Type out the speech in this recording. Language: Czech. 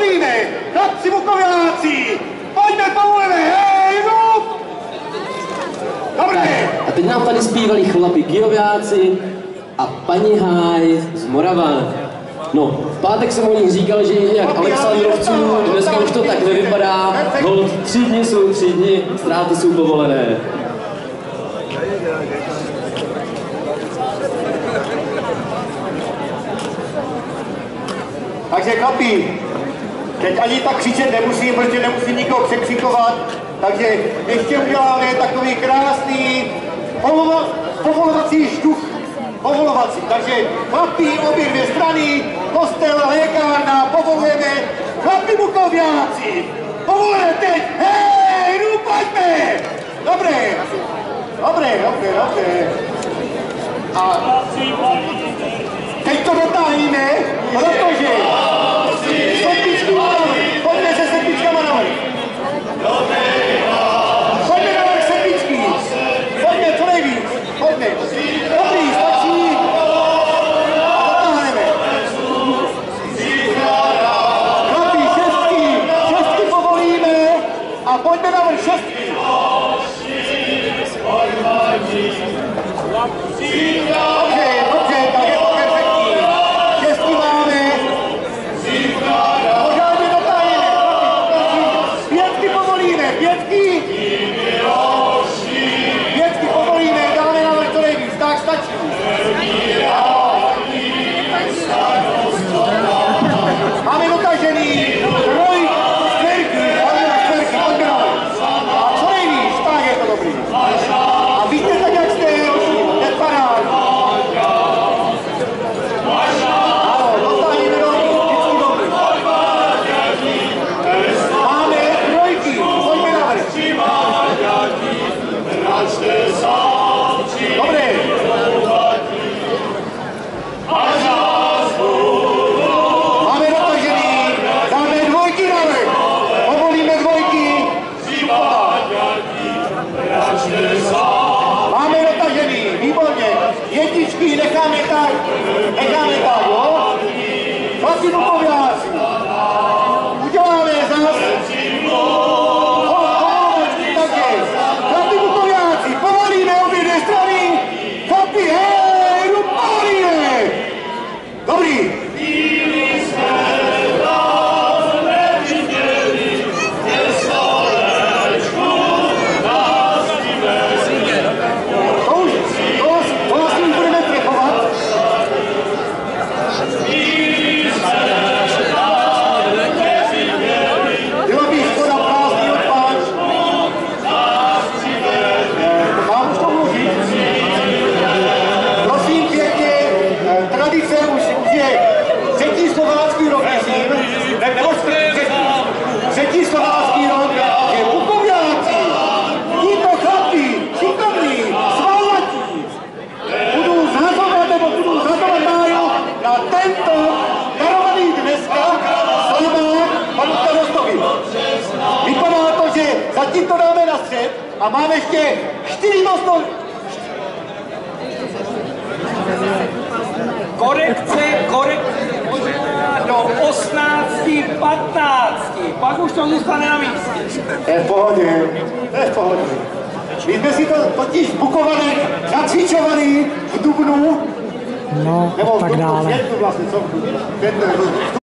povolíme! Chlapci Bukováci! Pojďme, povolíme! Hej, no! Dobré! A teď nám tady zpívali chlapi Kyjováci a paní Háj z Morava. No, v pátek jsem o nich říkal, že je jak Alexandrovců, dneska už to tak nevypadá. Hold, 3 dny jsou 3 dny, ztráty jsou povolené. Takže chlapi, teď ani tak křičet nemusím, protože nemusím nikoho překřikovat, takže ještě uděláme takový krásný povolovací štuch. Povolovací, takže chlapi, obě dvě strany, kostel, lékárna, povolujeme, chlapi Bukováci, povolujeme teď, hej, no pojďme, dobré, a teď to dotáhneme, protože sedmičky navrch, pojďme se sedmičkama navrch. Pojďme navrch sedmičky, pojďme co nejvíc, pojďme. Dobrý, stačí. Dotáhneme. Chlapi, šestky povolíme a pojďme navrch šestky. Dobře, tak je to perfektní. Šestky máme. Pořádně dotáhneme. Pětky povolíme, pětky povolíme, dáme navrch co nejvíc, tak stačí. Máme dotažený čtverky, pojďme navrch. A co nejvíc, tak je to dobrý. A víte tak, jak jste, hned parád. Ano, dotáhneme dobrý, vždycky dobrý. Máme trojky, pojďme navrch. Dobré. Máme dotažený, dáme dvojky navrch. Povolíme dvojky. Máme dotažený, výborně. Jedničky necháme tak, jo? Chlapi Bukováci. Uděláme zas. Takže, chlapi Bukováci, povolíme obě dvě strany. Chlapi, hej, povolíme. Dobrý. To vlastně budeme trefovat. Byla by škoda prázdný odpáč. Mám už to mluvit. Prosím pěkně, tradice už je třetí slovácký rok, myslím. Třetí slovácký rok je Bukováci. Títo chlapi, šikovní, svalnatí, budou zhazovat náju na tento darovaný dneska slavák panu starostovi. Vypadá to, že zatím to dáme na střed a máme ještě 4 možnosti. Korekce možná do 18:15, pak už to zůstane na místě. To je v pohodě. My jsme si to totiž v Bukovanech nacvičovali v dubnu. No, nebo tak dále. v květnu vlastně, co?